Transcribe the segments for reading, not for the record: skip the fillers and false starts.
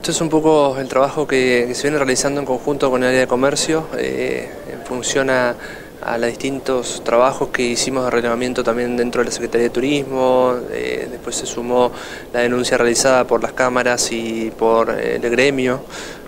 Esto es un poco el trabajo que se viene realizando en conjunto con el área de comercio, en función a los distintos trabajos que hicimos de relevamiento también dentro de la Secretaría de Turismo. Después se sumó la denuncia realizada por las cámaras y por el gremio.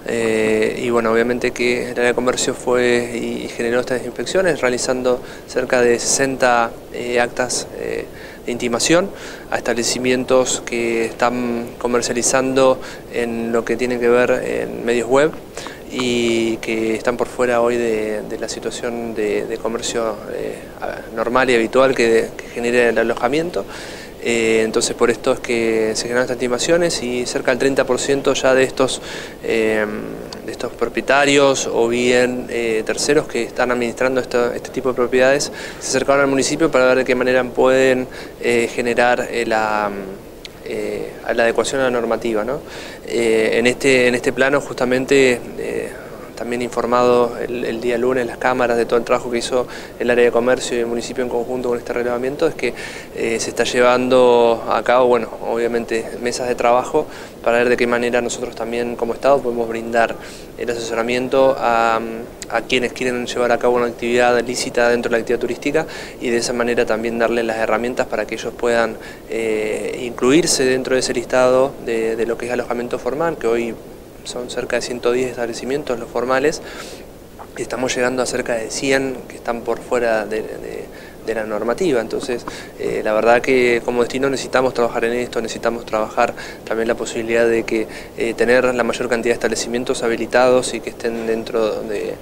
Y bueno, obviamente que el área de comercio fue y generó estas inspecciones, realizando cerca de 60 actas de intimación a establecimientos que están comercializando en lo que tiene que ver en medios web y que están por fuera hoy de la situación de comercio normal y habitual que genera el alojamiento. Entonces por esto es que se generan estas intimaciones y cerca del 30% ya de estos propietarios o bien terceros que están administrando este tipo de propiedades se acercaron al municipio para ver de qué manera pueden generar la adecuación a la normativa, ¿no? En este plano justamente también informado el día lunes las cámaras de todo el trabajo que hizo el área de comercio y el municipio en conjunto con este relevamiento, es que se está llevando a cabo, bueno, obviamente mesas de trabajo para ver de qué manera nosotros también como Estado podemos brindar el asesoramiento a quienes quieren llevar a cabo una actividad lícita dentro de la actividad turística y de esa manera también darles las herramientas para que ellos puedan incluirse dentro de ese listado de lo que es alojamiento formal, que hoy son cerca de 110 establecimientos los formales, y estamos llegando a cerca de 100 que están por fuera de la normativa. Entonces la verdad que como destino necesitamos trabajar en esto, necesitamos trabajar también la posibilidad de que tener la mayor cantidad de establecimientos habilitados y que estén dentro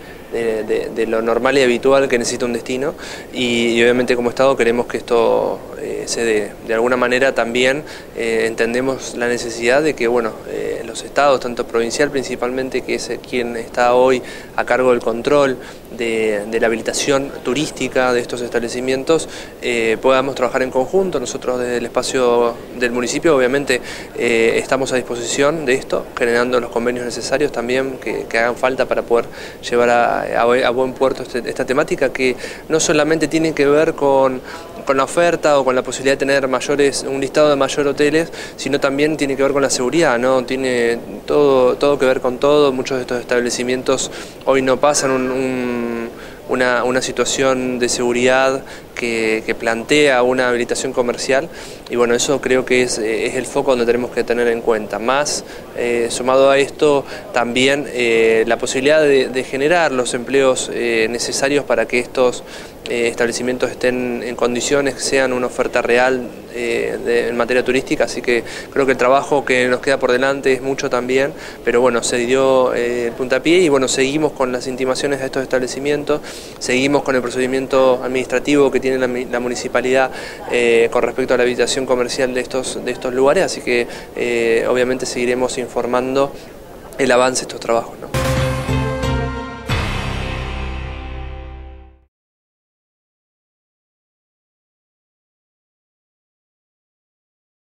de lo normal y habitual que necesita un destino, y obviamente como Estado queremos que esto se dé. De alguna manera también entendemos la necesidad de que los estados, tanto provincial principalmente, que es quien está hoy a cargo del control de la habilitación turística de estos establecimientos, podamos trabajar en conjunto. Nosotros desde el espacio del municipio obviamente estamos a disposición de esto, generando los convenios necesarios también que hagan falta para poder llevar a buen puerto esta temática, que no solamente tiene que ver con la oferta o con la posibilidad de tener un listado de mayores hoteles, sino también tiene que ver con la seguridad, ¿no? Tiene todo que ver con todo. Muchos de estos establecimientos hoy no pasan una situación de seguridad que plantea una habilitación comercial, y bueno, eso creo que es el foco donde tenemos que tener en cuenta. Más sumado a esto también la posibilidad de generar los empleos necesarios para que estos establecimientos estén en condiciones, sean una oferta real en materia turística. Así que creo que el trabajo que nos queda por delante es mucho también, pero bueno, se dio el puntapié y bueno, seguimos con las intimaciones a estos establecimientos, seguimos con el procedimiento administrativo que tiene la municipalidad con respecto a la habilitación comercial de estos lugares, así que obviamente seguiremos informando el avance de estos trabajos, ¿no?